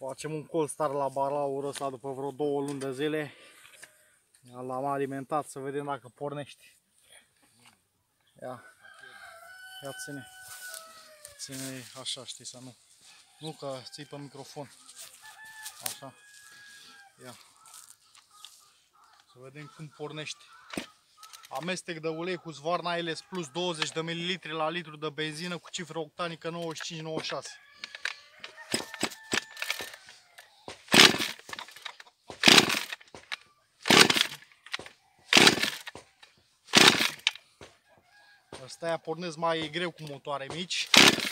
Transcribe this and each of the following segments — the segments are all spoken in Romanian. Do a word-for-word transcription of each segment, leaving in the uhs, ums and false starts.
Facem un cold start la balaurul ăsta după vreo două luni de zile. L-am alimentat să vedem dacă pornește. Ia, ia ține. Ține așa, știi, să nu. Nu că ții pe microfon. Așa. Ia. Să vedem cum pornește. Amestec de ulei cu Husqvarna L S Plus douăzeci de mililitri la litru de benzină cu cifră octanică nouăzeci și cinci nouăzeci și șase. Astea pornesc mai greu cu motoare mici.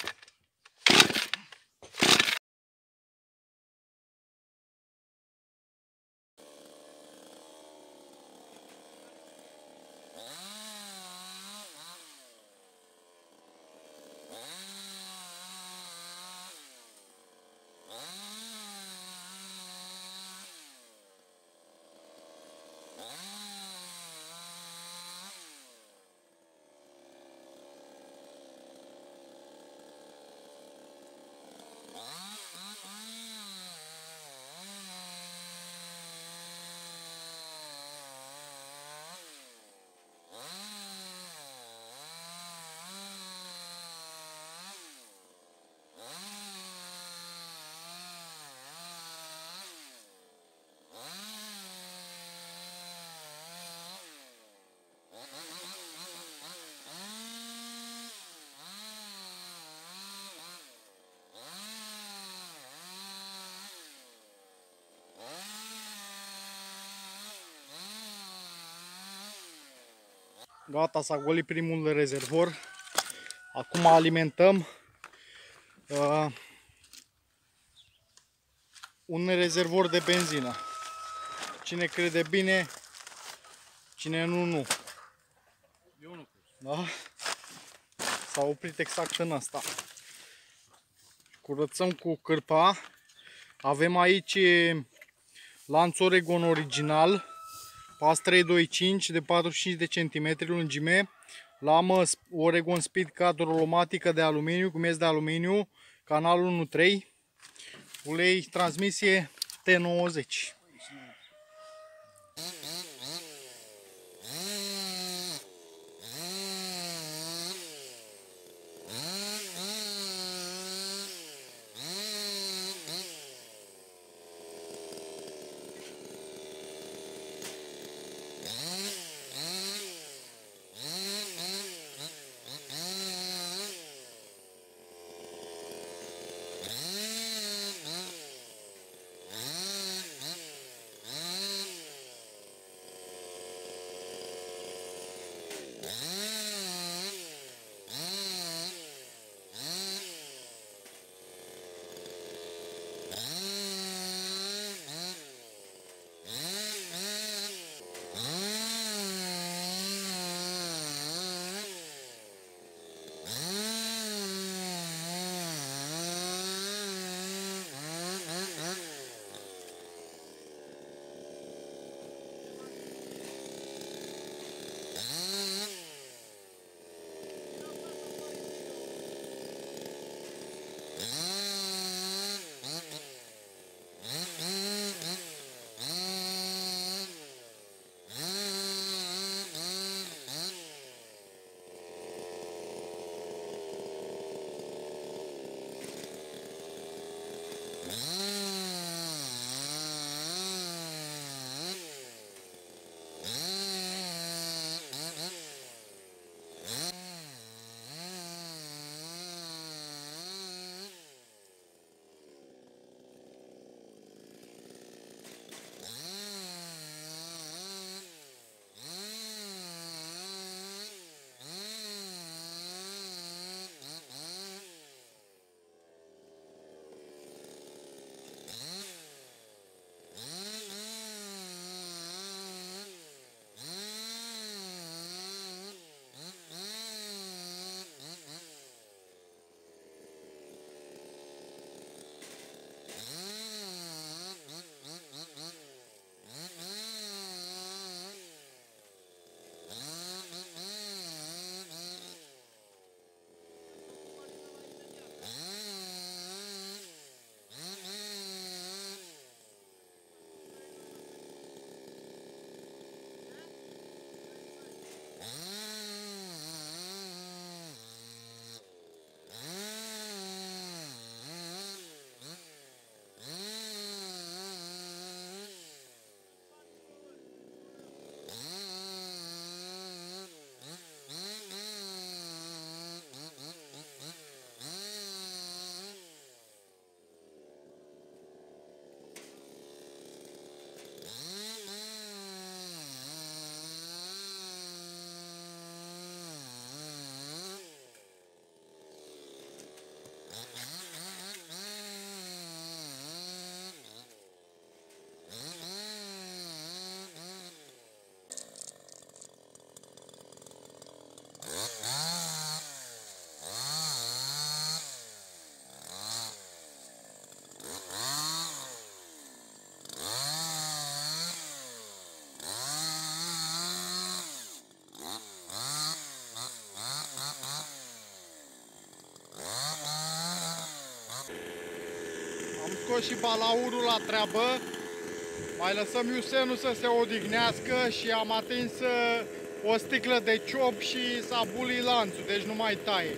Gata, s-a golit primul rezervor. Acum alimentăm uh, un rezervor de benzină. Cine crede bine, cine nu, nu. Eu nu cred. Da? S-a oprit exact în asta. Curățăm cu cârpa. Avem aici lanț Oregon original, pas trei doi cinci de patruzeci și cinci de centimetri lungime, lamă Oregon Speed cadrolomatică de aluminiu, cu miez de aluminiu, canal unu trei, ulei transmisie T nouăzeci. Am scos și balaurul la treabă. Mai lăsăm Iusenul să se odihnească și am atins o sticlă de ciop și s-a bulit lanțul, deci nu mai taie.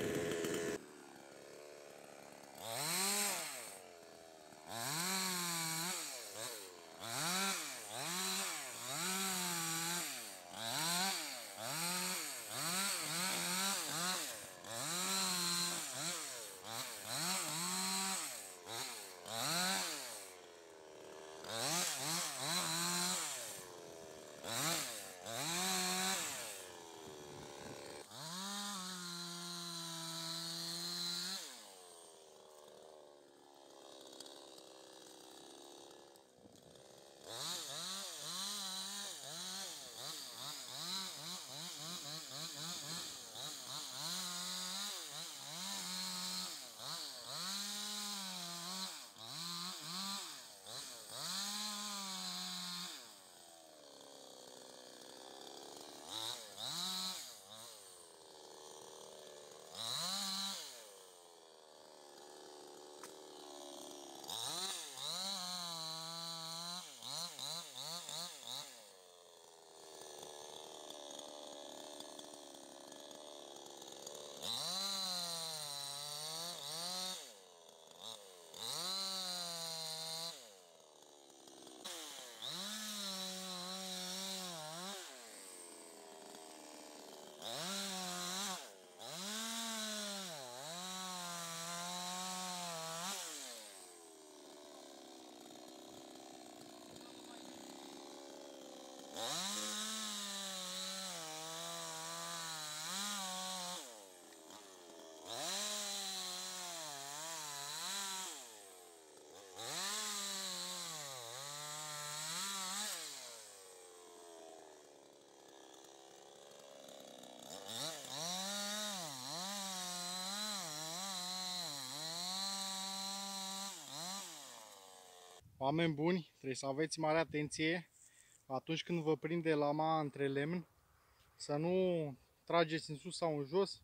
Oameni buni, trebuie să aveți mare atenție atunci când vă prinde lama între lemn, să nu trageți în sus sau în jos,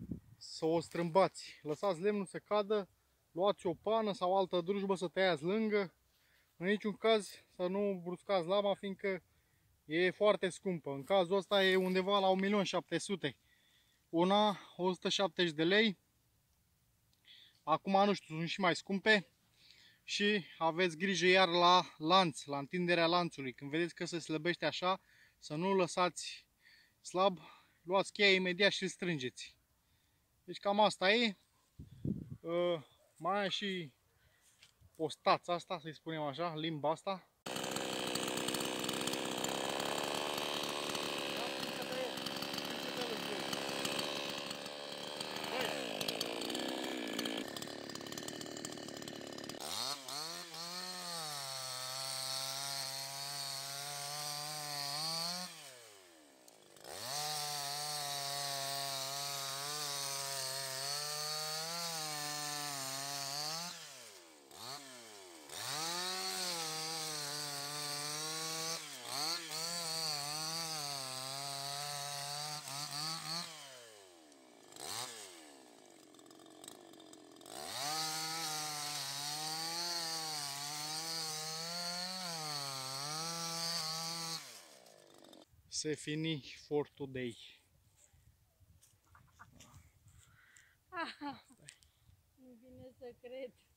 să o strâmbați. Lăsați lemnul să cadă, luați o pană sau altă drujbă să tăiați lângă. În niciun caz să nu bruscați lama, fiindcă e foarte scumpă. În cazul ăsta e undeva la un milion șapte sute de lei. Una o sută șaptezeci de lei. Acum nu știu, sunt și mai scumpe. Și aveți grijă iar la lanț, la întinderea lanțului. Când vedeți că se slăbește așa, să nu lăsați slab, luați cheia imediat și îl strângeți. Deci cam asta e. Uh, mai e și postața asta, să-i spunem așa, limba asta. Se fini for today. Nu vine să cred.